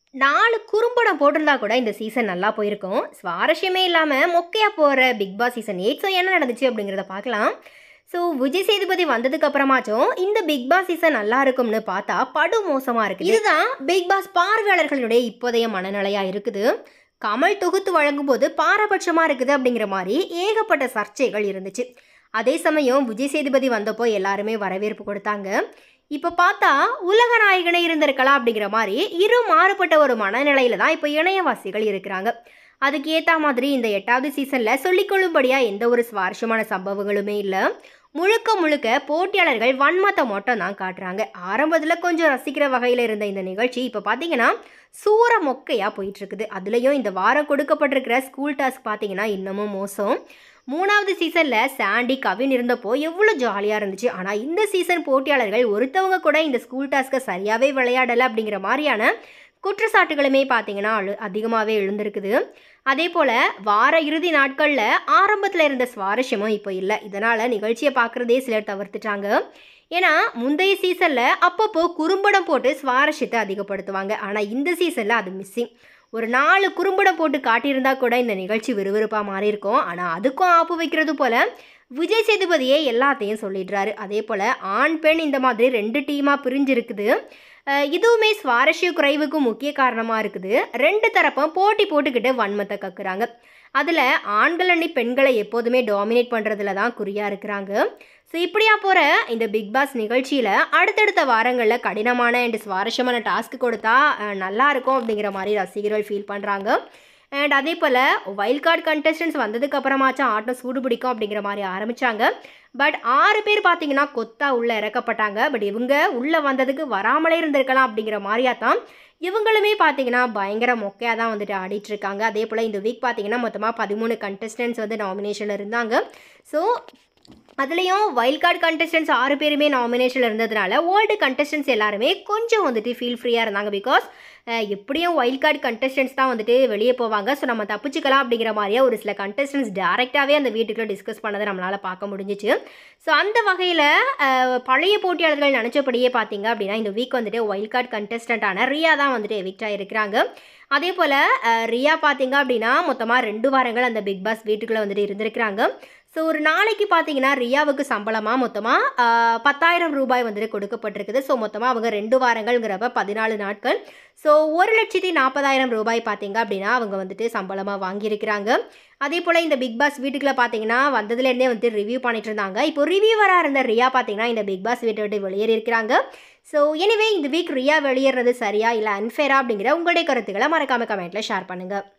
4 குறும்படம் போட்டிருந்தா கூட இந்த சீசன் நல்லா போயிருக்கும். சுவாரஸ்யமே இல்லாமல் மொக்கையாக போகிற பிக் பாஸ் சீசன் 8. ஸோ என்ன நடந்துச்சு அப்படிங்கிறத பார்க்கலாம். ஸோ விஜய் சேதுபதி வந்ததுக்கு அப்புறமாச்சும் இந்த பிக் பாஸ் சீசன் நல்லா இருக்கும்னு பார்த்தா படு மோசமாக இருக்குது. இதுதான் பிக் பாஸ் பார்வையாளர்களுடைய இப்போதைய மனநிலையாக இருக்குது. கமல் தொகுத்து வழங்கும் போது பாரபட்சமாக இருக்குது அப்படிங்கிற மாதிரி ஏகப்பட்ட சர்ச்சைகள் இருந்துச்சு. அதே சமயம் விஜய் சேதுபதி வந்தப்போ எல்லாருமே வரவேற்பு கொடுத்தாங்க. இப்போ பார்த்தா உலக நாயகனே இருந்திருக்கலாம் அப்படிங்கிற மாதிரி இரு மாறுபட்ட ஒரு மனநிலையில தான் இப்போ இணையவாசிகள் இருக்கிறாங்க. அதுக்கு ஏற்ற மாதிரி இந்த 8வது சீசனில் சொல்லிக்கொள்ளும்படியாக எந்த ஒரு சுவாரஸ்யமான சம்பவங்களுமே இல்லை. முழுக்க முழுக்க போட்டியாளர்கள் வன்மத்தை மட்டும் தான் காட்டுறாங்க. ஆரம்பத்தில் கொஞ்சம் ரசிக்கிற வகையில் இருந்த இந்த நிகழ்ச்சி இப்போ பார்த்தீங்கன்னா சூற மொக்கையாக போயிட்டுருக்குது. அதுலேயும் இந்த வாரம் கொடுக்கப்பட்டிருக்கிற ஸ்கூல் டாஸ்க் பார்த்தீங்கன்னா இன்னமும் மோசம். 3வது சீசனில் சாண்டி கவின் இருந்தப்போ எவ்வளோ ஜாலியாக இருந்துச்சு. ஆனால் இந்த சீசன் போட்டியாளர்கள் ஒருத்தவங்க கூட இந்த ஸ்கூல் டாஸ்க்கை சரியாகவே விளையாடலை அப்படிங்கிற மாதிரியான குற்றச்சாட்டுகளுமே பார்த்தீங்கன்னா அதிகமாகவே எழுந்திருக்குது. அதே போல் வார இறுதி நாட்களில் ஆரம்பத்தில் இருந்த சுவாரஸ்யமும் இப்போ இல்லை. இதனால் நிகழ்ச்சியை பார்க்குறதே சிலர் தவிர்த்துட்டாங்க. ஏன்னா முந்தைய சீசனில் அப்பப்போ குறும்படம் போட்டு சுவாரஸ்யத்தை அதிகப்படுத்துவாங்க. ஆனால் இந்த சீசனில் அது மிஸ்ஸிங். ஒரு 4 குறும்படம் போட்டு காட்டியிருந்தா கூட இந்த நிகழ்ச்சி விறுவிறுப்பாக மாறியிருக்கும். ஆனால் அதுக்கும் ஆப்பு வைக்கிறது போல் விஜய் சேதுபதியே எல்லாத்தையும் சொல்லிடுறாரு. அதே போல் ஆண் பெண் இந்த மாதிரி 2 டீமாக பிரிஞ்சிருக்குது. இதுவுமே சுவாரஸ்ய குறைவுக்கும் முக்கிய காரணமாக இருக்குது. 2 தரப்பும் போட்டி போட்டுக்கிட்டு வன்மத்தை கக்குறாங்க. அதில் ஆண்கள் அணி பெண்களை எப்போதுமே டாமினேட் பண்ணுறதுல தான் குறியாக இருக்கிறாங்க. ஸோ இப்படியா போகிற இந்த பிக் பாஸ் நிகழ்ச்சியில் அடுத்தடுத்த வாரங்களில் கடினமான அண்ட் சுவாரஸ்யமான டாஸ்க் கொடுத்தா நல்லாயிருக்கும் அப்படிங்கிற மாதிரி ரசிகர்கள் ஃபீல் பண்ணுறாங்க. அண்ட் அதே போல் வைல்ட் கார்டு கண்டஸ்டன்ஸ் வந்ததுக்கு அப்புறமாச்சும் ஆட்டம் சூடு பிடிக்கும் அப்படிங்கிற மாதிரி ஆரம்பித்தாங்க. பட் 6 பேர் பார்த்தீங்கன்னா கொத்தா உள்ளே இறக்கப்பட்டாங்க. பட் இவங்க உள்ளே வந்ததுக்கு வராமலே இருந்திருக்கலாம் அப்படிங்கிற மாதிரியா தான் இவங்களுமே பார்த்தீங்கன்னா பயங்கர மொக்கையாக தான் வந்துட்டு ஆடிட்டுருக்காங்க. அதே போல் இந்த வீக் பார்த்தீங்கன்னா மொத்தமாக 13 கண்டஸ்டன்ஸ் வந்து நாமினேஷனில் இருந்தாங்க. ஸோ அதுலேயும் வைல்ட் கார்டு கண்டஸ்டன்ஸ் 6 பேருமே நாமினேஷனில் இருந்ததுனால ஓல்டு கண்டஸ்டன்ஸ் எல்லாருமே கொஞ்சம் வந்துட்டு ஃபீல் ஃப்ரீயாக இருந்தாங்க. பிகாஸ் எப்படியும் வைல்ட் கார்டு கண்டஸ்டன்ஸ் தான் வந்துட்டு வெளியே போவாங்க. ஸோ நம்ம தப்பிச்சுக்கலாம் அப்படிங்கிற மாதிரியே ஒரு சில கண்டஸ்டன்ஸ் டேரெக்டாகவே அந்த வீட்டுக்குள்ளே டிஸ்கஸ் பண்ணதை நம்மளால் பார்க்க முடிஞ்சிச்சு. ஸோ அந்த வகையில் பழைய போட்டியாளர்கள் நினச்சபடியே பார்த்தீங்க அப்படின்னா இந்த வீக் வந்துட்டு வைல்ட் கார்டு கண்டஸ்டண்ட்டான ரியா தான் வந்துட்டு எவிக்ட் ஆகிருக்கிறாங்க. அதே போல் ரியா பார்த்தீங்க அப்படின்னா மொத்தமாக 2 வாரங்கள் அந்த பிக் பாஸ் வீட்டுக்குள்ளே வந்துட்டு இருந்திருக்கிறாங்க. ஸோ ஒரு நாளைக்கு பார்த்தீங்கன்னா ரியாவுக்கு சம்பளமாக மொத்தமாக 10,000 ரூபாய் வந்துட்டு கொடுக்கப்பட்டிருக்குது. ஸோ மொத்தமாக அவங்க 2 வாரங்கள்ங்கிறப்ப 14 நாட்கள். ஸோ 1,40,000 ரூபாய் பார்த்தீங்க அப்படின்னா அவங்க வந்துட்டு சம்பளமாக வாங்கியிருக்கிறாங்க. அதே போல் இந்த பிக் பாஸ் வீட்டுக்குள்ளே பார்த்தீங்கன்னா வந்ததுலேருந்தே வந்துட்டு ரிவ்யூ பண்ணிட்டு இருந்தாங்க. இப்போ ரிவ்யூவராக இருந்த ரியா பார்த்தீங்கன்னா இந்த பிக் பாஸ் வீட்டை விட்டு வெளியேறியிருக்கிறாங்க. ஸோ எனிவே இந்த வீக் ரியா வெளியேறது சரியா இல்லை அன்ஃபேரா அப்படிங்கிற உங்களுடைய கருத்துக்களை மறக்காம கமெண்ட்டில் ஷேர் பண்ணுங்கள்.